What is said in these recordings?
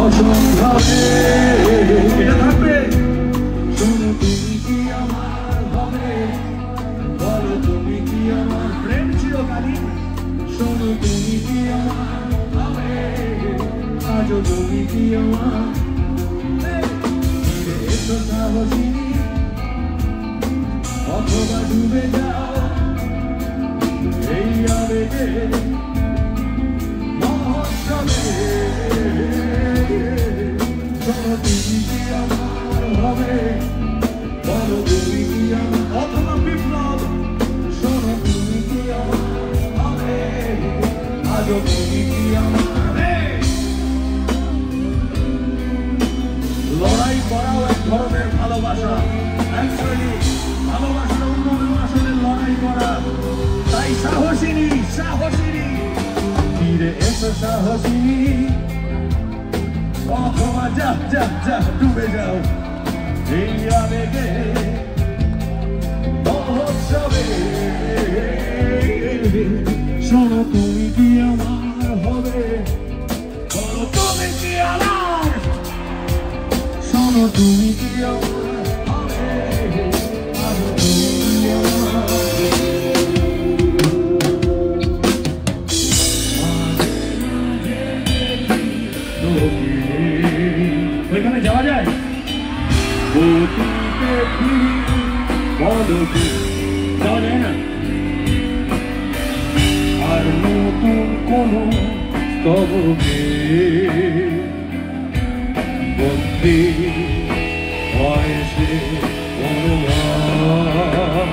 অসম্ভবে এটা থাকবে শোনো তুমি কি আমার হবে বলো তুমি কি আমার প্রেম চিরকালীন শোনো তুমি কি আমার হবে আজও তুমি কি আমার এসো সাহসিনী অথবা ডুবে যাও এই আবেগে মহোৎসবে শোনো তুমি কি আমার হবে বলো তুমি কি আমার অথবা বিপ্লব শোনো তুমি কি আমার হবে আজও তুমি কি আমার লড়াই করাও এক ধরনের ভালোবাসা অ্যাকচুয়ালি ভালোবাসার অন্যতম আসলে লড়াই করা তাই সাহসিনী সাহসিনী ফিরে এসো সাহসিনী অথবা যা যা যা ডুবে যাও এই আবেগে মহোৎসবে শোনো তুমি কি আমার হবে বলো তুমি কি আমার শোনো তুমি কি আমার হবে আজও তুমি কি আমার ওইখানে যাওয়া যায় যাওয়া যায় না আর নতুন কোনো স্তবকে বন্দী হয় সে অনুমান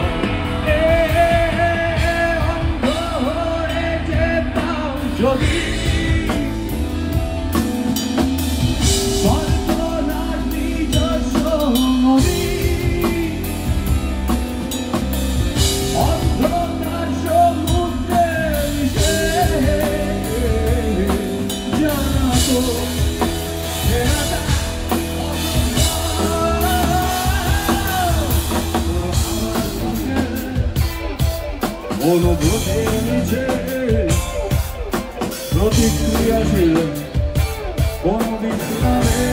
অন্ধ হয়ে যেতাম যদি অনুভূতির নিচে প্রতিক্রিয়াশীল কোন বিপ্লবে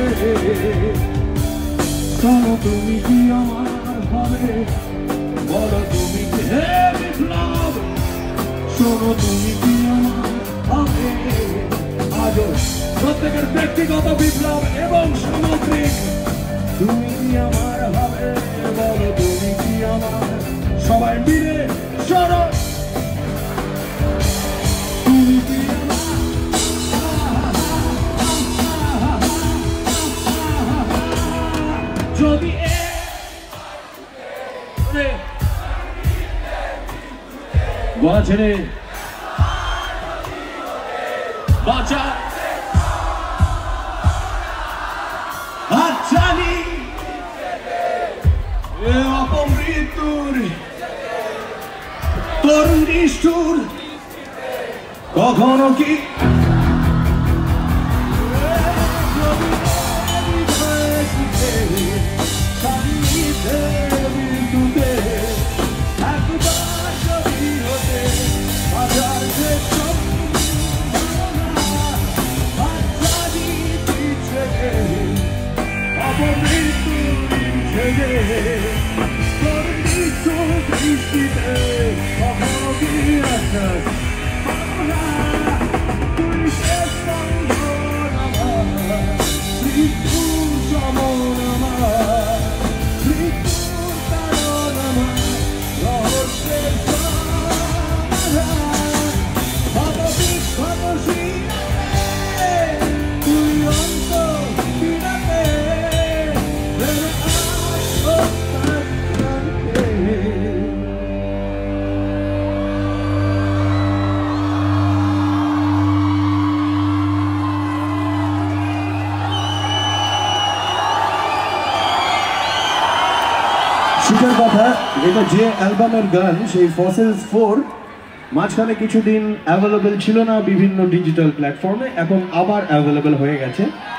শোনো তুমি কি আমার হবে বলো তুমি কি হে বিপ্লব শোনো তুমি কি আমার হবে আজও প্রত্যেকের ব্যক্তিগত বিপ্লব এবং সামগ্রিক তুমি কি আমার হবে বলো তুমি কি আমার সবাই মিলে শোনো তুমি কি যদি বলা ছেড়ে বাঁচা জানি অপমৃত্যুর তোর নিষ্ঠুর কখনো কি কথা এটা যে অ্যালবামের গান সেই ফসিলস 4 মাঝখানে কিছুদিন অ্যাভেলেবল ছিল না বিভিন্ন ডিজিটাল প্ল্যাটফর্মে এখন আবার অ্যাভেলেবল হয়ে গেছে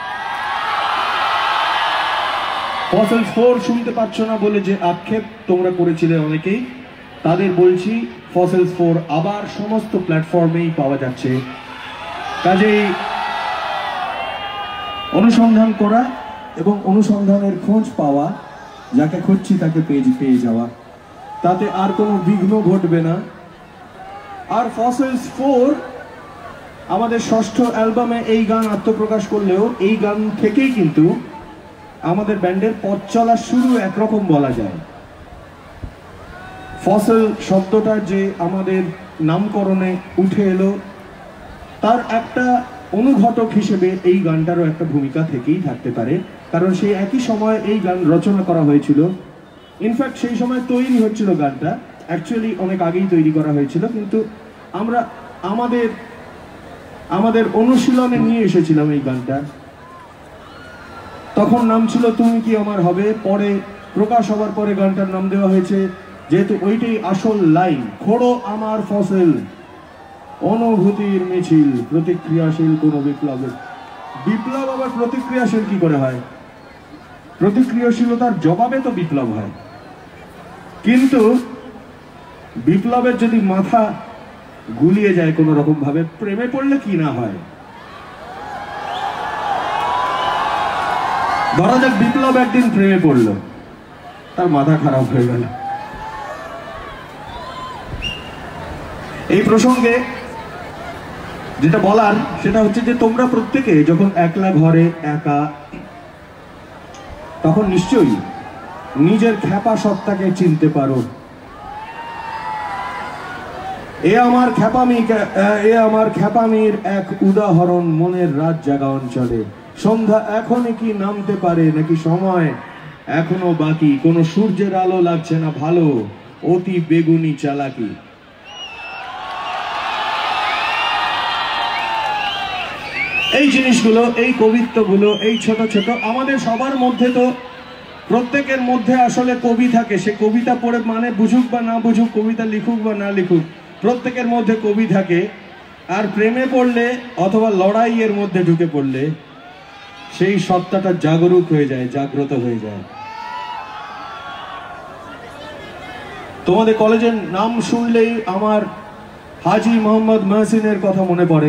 ফসিলস 4 শুনতে পাচ্ছ না বলে যে আক্ষেপ তোমরা করেছিলে অনেকেই তাদের বলছি ফসিলস 4 আবার সমস্ত প্ল্যাটফর্মেই পাওয়া যাচ্ছে কাজেই অনুসন্ধান করা এবং অনুসন্ধানের খোঁজ পাওয়া, যাকে খুঁজছি তাকে পেয়ে যাওয়া, তাতে আর কোনো বিঘ্ন ঘটবে না। আর ফসিলস 4 আমাদের ষষ্ঠ অ্যালবামে এই গান আত্মপ্রকাশ করলেও এই গান থেকেই কিন্তু আমাদের ব্যান্ডের পথ চলা শুরু একরকম বলা যায়। ফসিল শব্দটা যে আমাদের নামকরণে উঠে এলো, তার একটা অনুঘটক হিসেবে এই গানটারও একটা ভূমিকা থেকেই থাকতে পারে, কারণ সেই একই সময় এই গান রচনা করা হয়েছিল। ইনফ্যাক্ট সেই সময় তৈরি হচ্ছিল গানটা, অ্যাকচুয়ালি অনেক আগেই তৈরি করা হয়েছিল, কিন্তু আমরা আমাদের অনুশীলনে নিয়ে এসেছিলাম এই গানটা। তখন নাম ছিল তুমি কি আমার হবে, পরে প্রকাশ হওয়ার পরে গানটার নাম দেওয়া হয়েছে, যেহেতু ওইটাই আসল লাইন, খোড়ো আমার ফসিল, অনুভূতির মিছিল, প্রতিক্রিয়াশীল কোন বিপ্লবের। বিপ্লব আবার প্রতিক্রিয়াশীল কি করে হয়? প্রতিক্রিয়াশীলতার জবাবে তো বিপ্লব হয়, কিন্তু বিপ্লবের যদি মাথা গুলিয়ে যায় কোন রকম ভাবে, প্রেমে পড়লে কি না হয়। ধরা যাক বিপ্লব একদিন প্রেমে পড়লো, তার মাথা খারাপ হয়ে গেল। এই প্রসঙ্গে যেটা বলার সেটা হচ্ছে যে তোমরা প্রত্যেকে যখন একলা ঘরে একা, তখন নিশ্চয়ই নিজের খ্যাপা সত্তাকে চিনতে পারো। এ আমার খ্যাপামির এক উদাহরণ মনের রাত জাগা অঞ্চলে। সন্ধ্যা এখনই কি নামতে পারে, নাকি সময় এখনো বাকি? কোনো সূর্যের আলো লাগছে না ভালো, অতি বেগুনি চালাকি। এই জিনিসগুলো, এই কবিত্বগুলো, এই ছোট ছোট আমাদের সবার মধ্যে, তো প্রত্যেকের মধ্যে আসলে কবি থাকে। সে কবিতা পড়ে মানে বুঝুক বা না বুঝুক, কবিতা লিখুক বা না লিখুক, প্রত্যেকের মধ্যে কবি থাকে। আর প্রেমে পড়লে অথবা লড়াইয়ের মধ্যে ঢুকে পড়লে সেই সত্তাটা জাগরুক হয়ে যায়, জাগ্রত হয়ে যায়। তোমাদের কলেজের নাম শুনলেই আমার হাজী মোহাম্মদ মহসিনের কথা মনে পড়ে,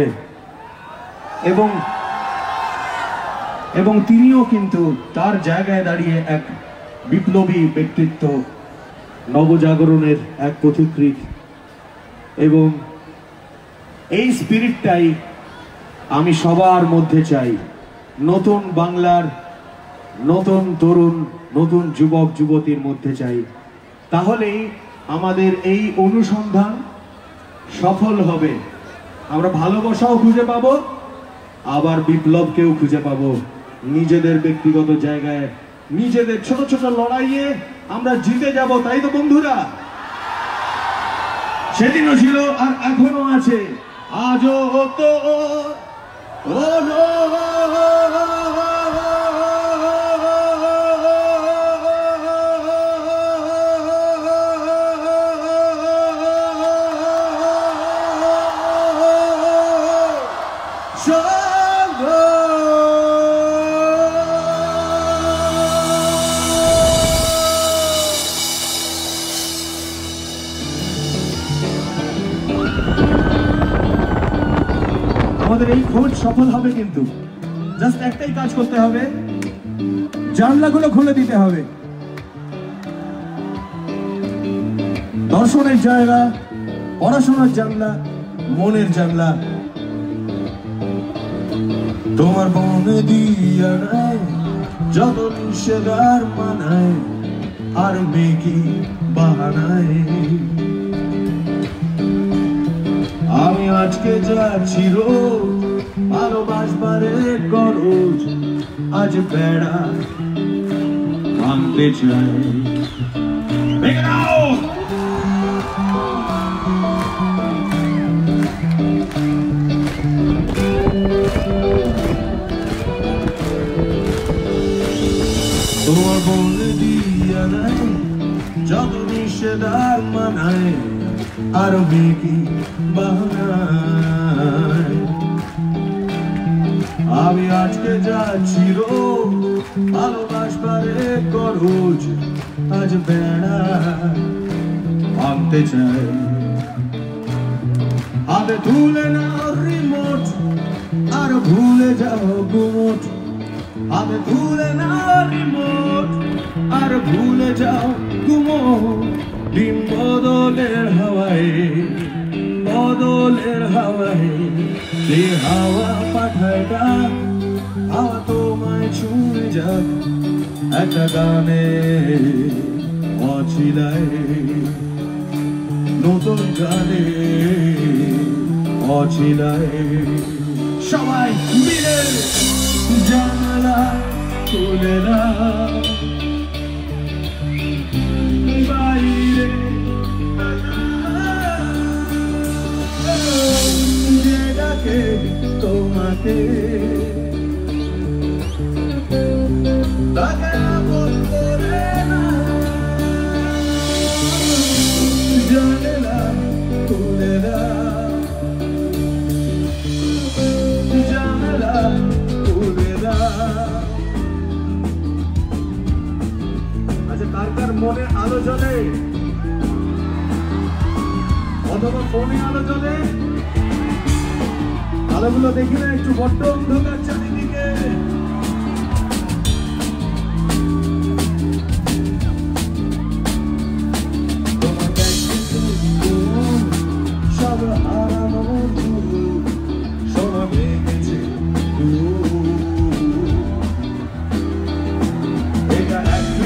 এবং তিনিও কিন্তু তার জায়গায় দাঁড়িয়ে এক বিপ্লবী ব্যক্তিত্ব, নবজাগরণের এক পথিকৃৎ। এবং এই স্পিরিটটাই আমি সবার মধ্যে চাই, নতুন বাংলার নতুন তরুণ, নতুন যুবক যুবতীর মধ্যে চাই। তাহলেই আমাদের এই অনুসন্ধান সফল হবে। আমরা ভালোবাসাও খুঁজে পাবো, আবার বিপ্লবকেও খুঁজে পাবো। নিজেদের ব্যক্তিগত জায়গায়, নিজেদের ছোট ছোট লড়াইয়ে আমরা জিতে যাব, তাই তো বন্ধুরা? সেদিনও ছিল আর এখনো আছে, আজও তো আমাদের এই খোঁজ সফল হবে, কিন্তু জাস্ট একটাই কাজ করতে হবে, জানলাগুলো খুলে দিতে হবে। দর্শনের জানলা, পড়াশোনার জানলা, মনের জানলা। তোমার মনে দিয়া নাই যত নিষেধার মানায়, আর মেকি বাহানায়। আমি আজকে যাচ্ছি রোজ ভালোবাসবারে গরজ, আজ বেড়া ভাঙতে চাই। তোমার বলে দিয়া নাই যত নিষেধার মানায়, আর মেকি বাহানায়। আমি আজকে যাচ্ছি রোজ ভালোবাসবারে গরজ, আজ বেড়া ভাঙতে চাই। হাতে তুলে নাও রিমোট, আর ভুলে যাও গুমোট, আমি ভুলে না রিমোট আর ভুলে যাও তুমো ডিম বদলের হাওয়ায় যে হাওয়া পাঠায় ডাক হাওয়া তোমায় ছুঁয়ে যাক একটা গানে অছিলায় নতুন গানে অছিলায় সবাই মিলে জানালা খুলে না বাইরে যে ডাকে তোমাকে তাকে আপন করে না জানালা খুলে না জানালা খুলে না। আচ্ছা কার কার মনে আলো জ্বলে অথবা ফোনে আলো জ্বলে আলোগুলো দেখি না একটু বড্ড অন্ধকার চারিদিকে সব হারানো সময় ভেঙেছে এটা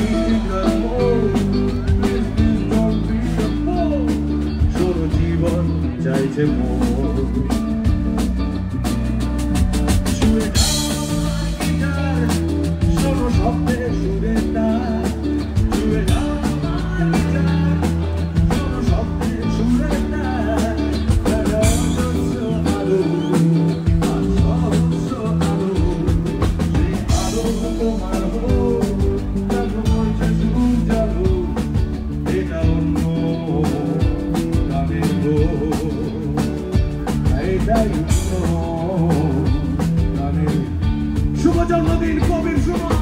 শোনো জীবন চাইছে শোনো শব্দে সুরে তার সুরে শব্দে সুরে তার আলো সেই আলো তোমার হোক জানো এটা অন্য গানের এটাই গানের শুভ জন্মদিন কবির শুভ